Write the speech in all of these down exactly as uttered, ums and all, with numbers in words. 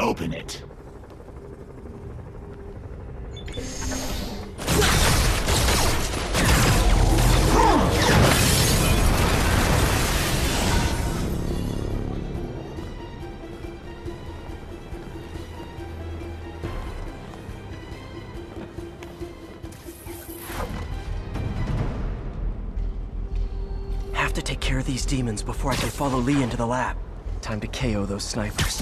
Open it. Have to take care of these demons before I can follow Lee into the lab. Time to K O those snipers.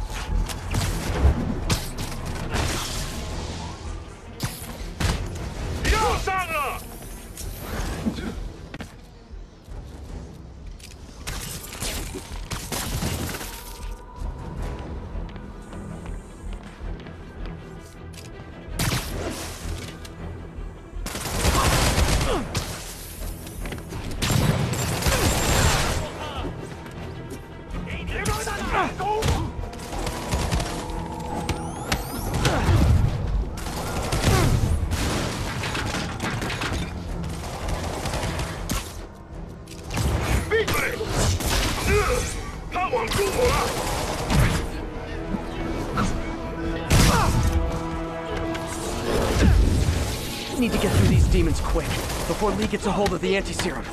Need to get through these demons quick, before Lee gets a hold of the anti-serum.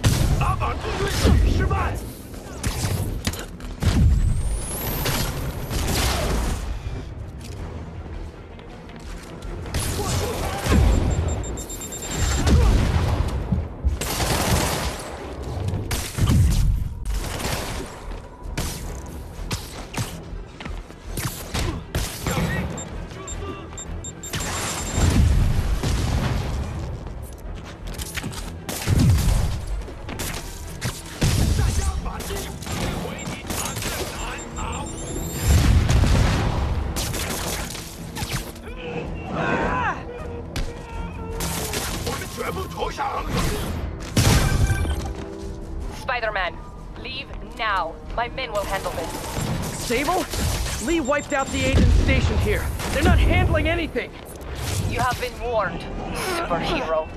Spiderman, leave now. My men will handle this. Sable? Lee wiped out the agents stationed here. They're not handling anything. You have been warned, superhero.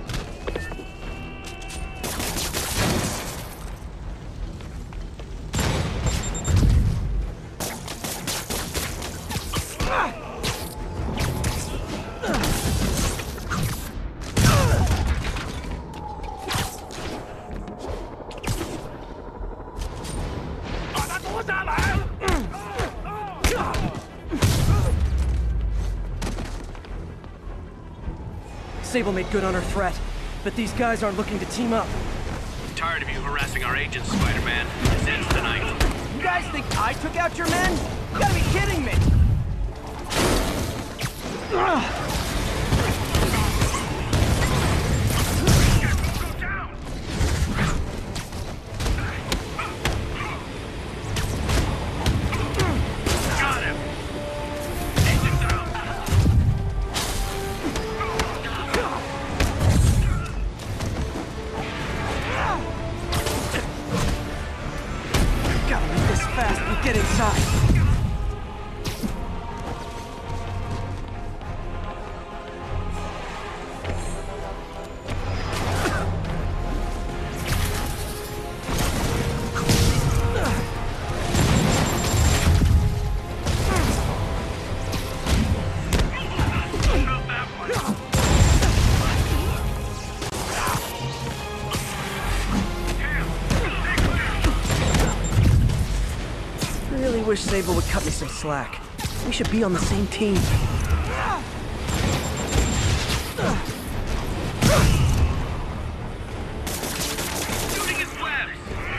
Sable made good on her threat, but these guys aren't looking to team up. Tired of you harassing our agents, Spider-Man. This ends tonight. You guys think I took out your men? You gotta be kidding me! Ugh. Get inside. I wish Sable would cut me some slack. We should be on the same team. Shooting his webs!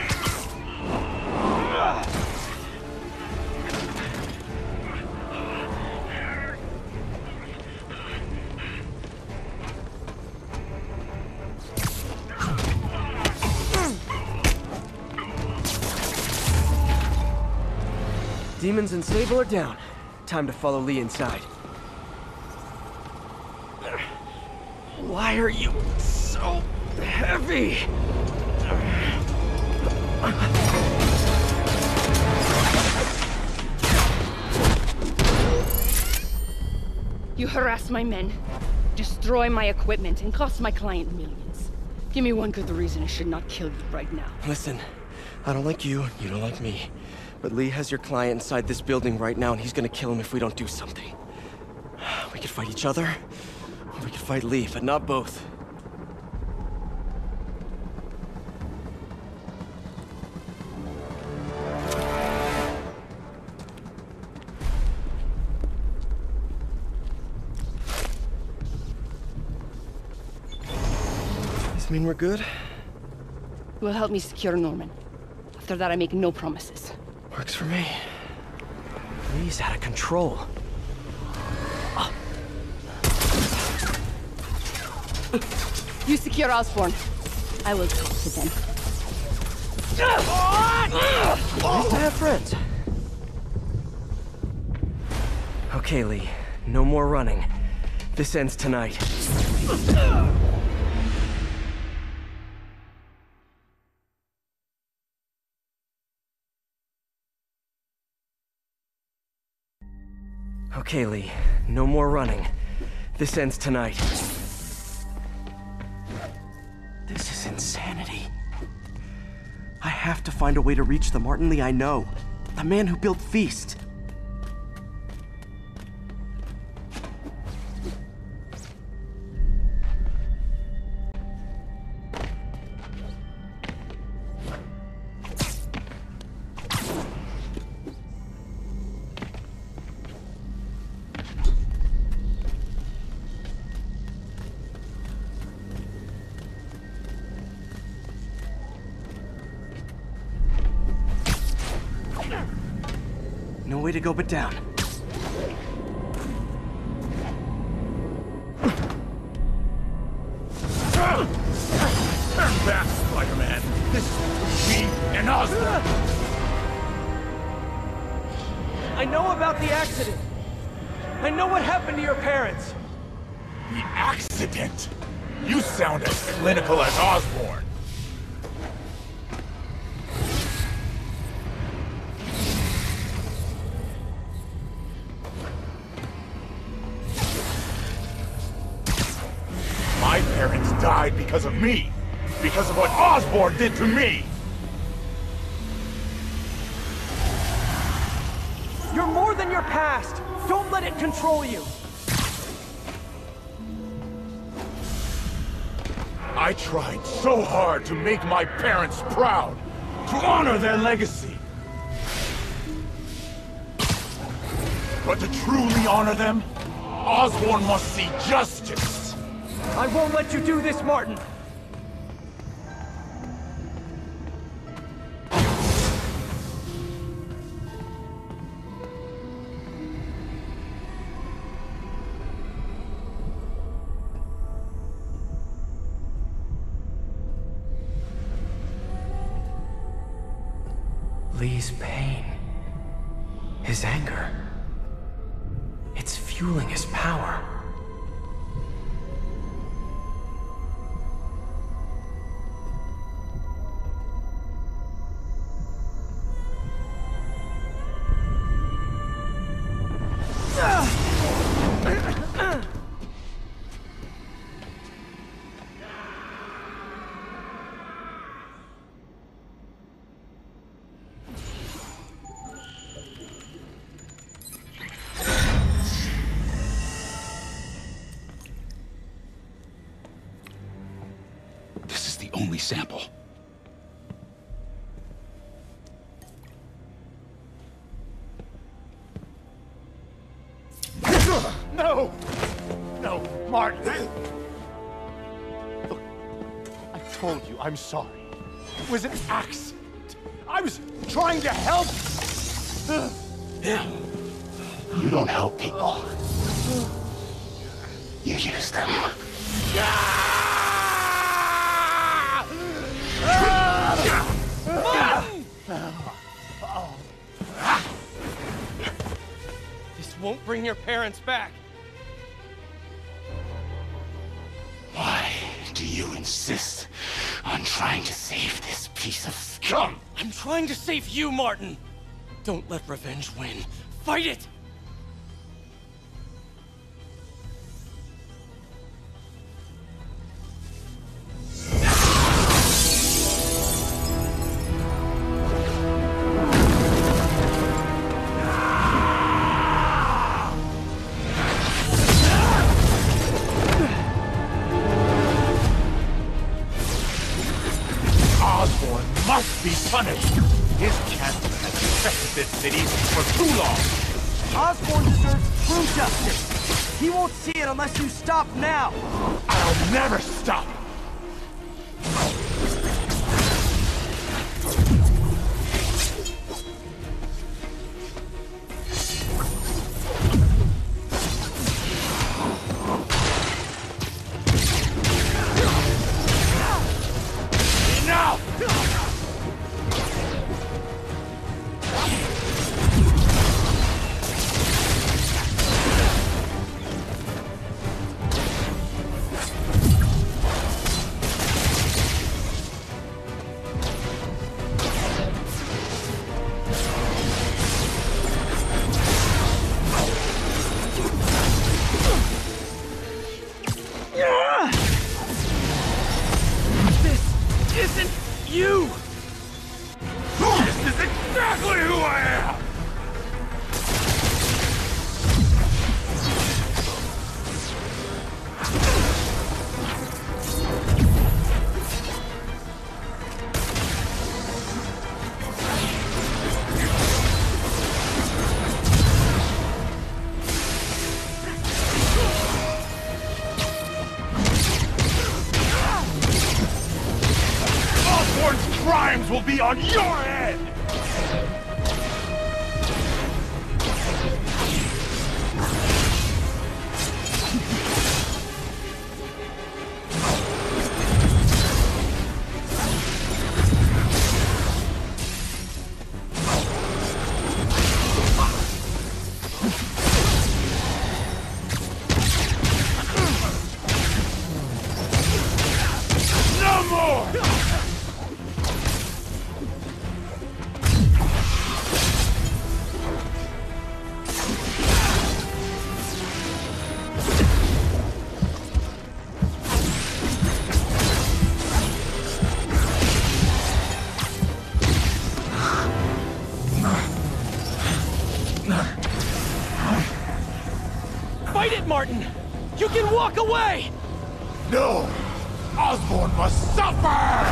Demons and Sable are down. Time to follow Lee inside. Why are you so heavy? You harass my men, destroy my equipment, and cost my client millions. Give me one good reason I should not kill you right now. Listen, I don't like you, you don't like me. But Lee has your client inside this building right now, and he's gonna kill him if we don't do something. We could fight each other, or we could fight Lee, but not both. Does this mean we're good? You will help me secure Norman. After that, I make no promises. Works for me. Lee's out of control. Oh. You secure Osborn. I will talk to them. Nice to have friends. Okay, Lee. No more running. This ends tonight. Okay, Lee. No more running. This ends tonight. This is insanity. I have to find a way to reach the Martin Lee I know. The man who built Fisk. No way to go but down. Turn back, Spider-Man! This is me and Osborn! I know about the accident. I know what happened to your parents. The accident? You sound as clinical as Osborn. My parents died because of me. Because of what Osborn did to me. You're more than your past. Don't let it control you. I tried so hard to make my parents proud, to honor their legacy. But to truly honor them, Osborn must see justice. I won't let you do this, Martin. Lee's pain, his anger, it's fueling his power. Only sample. No! No, Martin! Look, I told you I'm sorry. It was an accident. I was trying to help. You don't help people. You use them. This won't bring your parents back. Why do you insist on trying to save this piece of scum? I'm trying to save you, Martin. Don't let revenge win. Fight it! Cancer has infected this city for too long. Osborn deserves true justice. He won't see it unless you stop now. I'll never stop. Will be on your head! No more! Fight it, Martin! You can walk away! No! Osborn must suffer!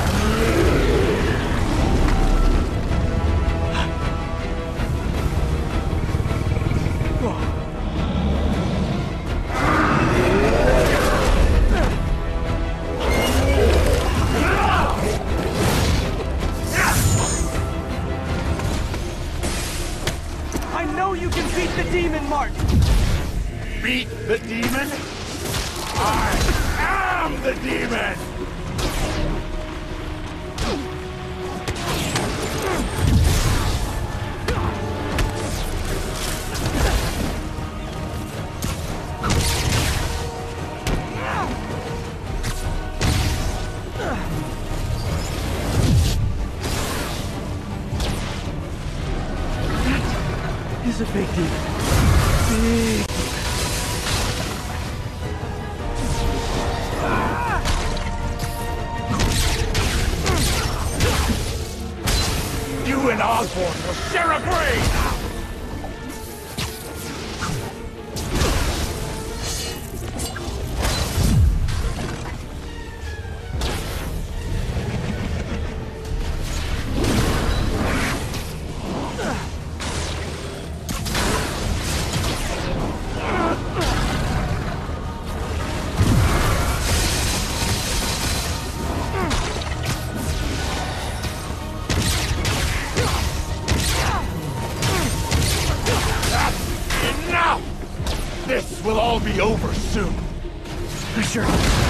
I know you can beat the demon, Martin! Beat the demon? I am the demon! That is a big demon. Big. You and Osborn will share a grave! This will all be over soon. Sure.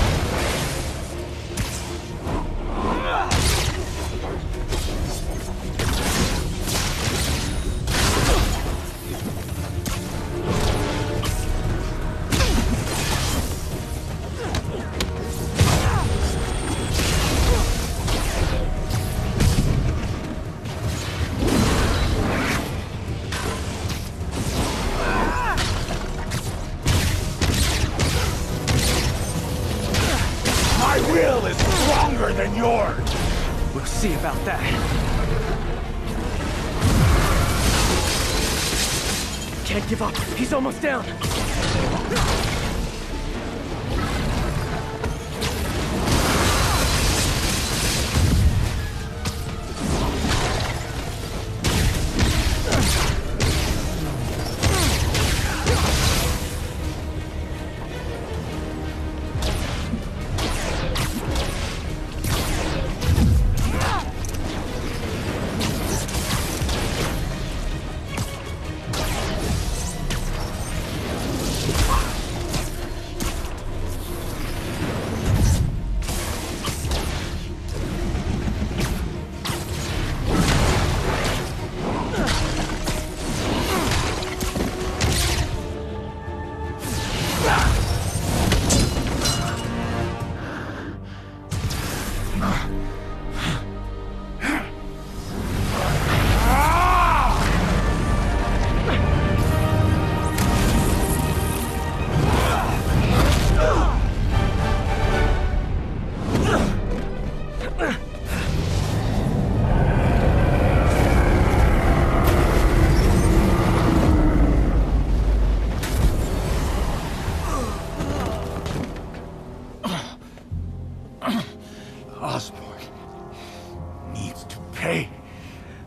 will is stronger than yours! We'll see about that. Can't give up. He's almost down.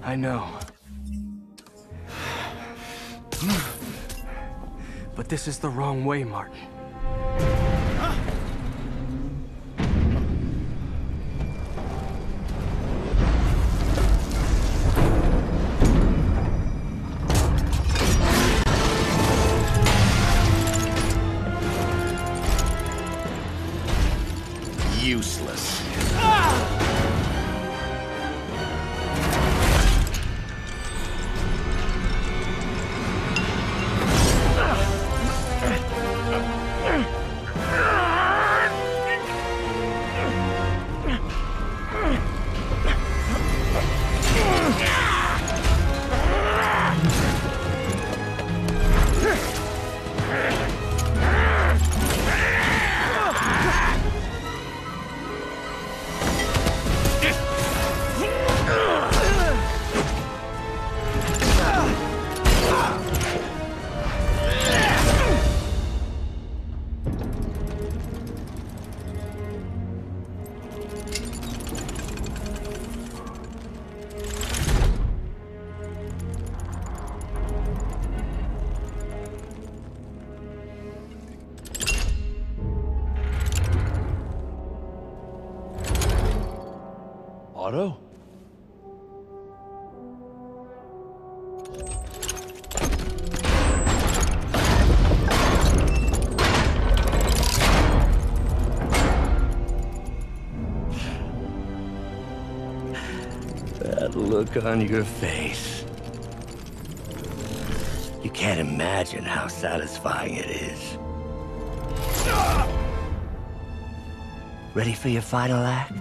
I know. But this is the wrong way, Martin. Useless. Otto? That look on your face. You can't imagine how satisfying it is. Ready for your final act?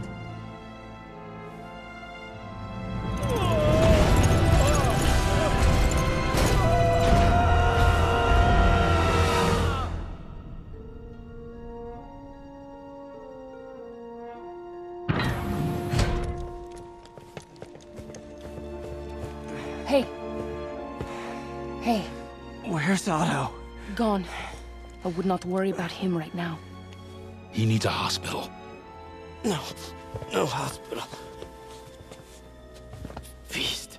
Hey. Hey. Where's Otto? Gone. I would not worry about him right now. He needs a hospital. No. No hospital. Feast.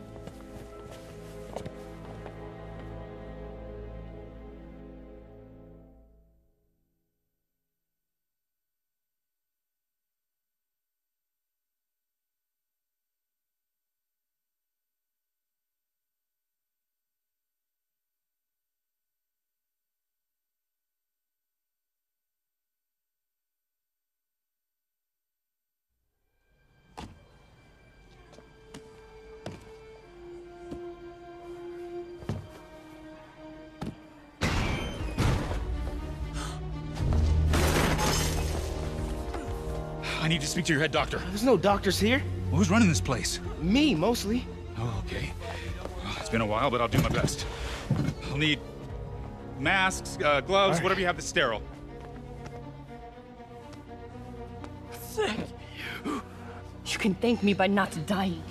I need to speak to your head doctor. There's no doctors here. Well, who's running this place? Me, mostly. Oh, okay. Well, it's been a while, but I'll do my best. I'll need masks, uh, gloves, right. whatever you have that's sterile. Thank you. You can thank me by not dying.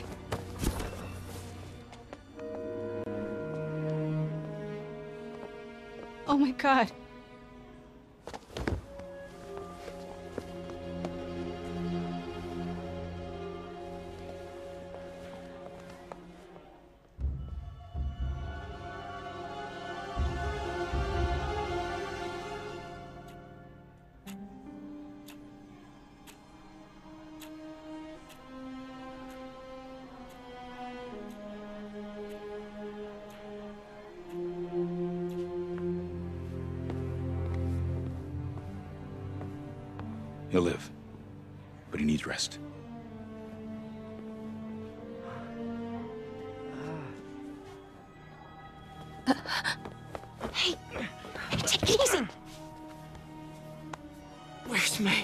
Oh my God. He'll live, but he needs rest. Hey, take it easy. Where's May?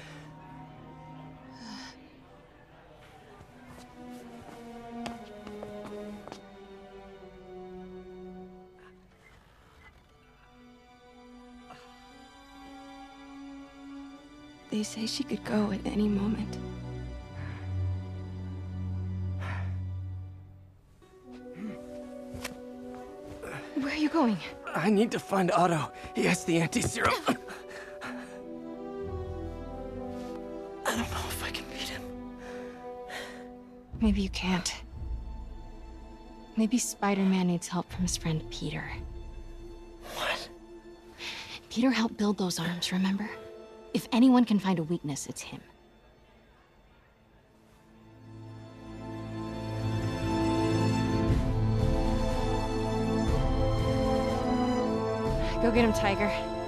They say she could go at any moment. Where are you going? I need to find Otto. He has the anti-serum. I don't know if I can beat him. Maybe you can't. Maybe Spider-Man needs help from his friend Peter. What? Peter helped build those arms, remember? If anyone can find a weakness, it's him. Go get him, Tiger.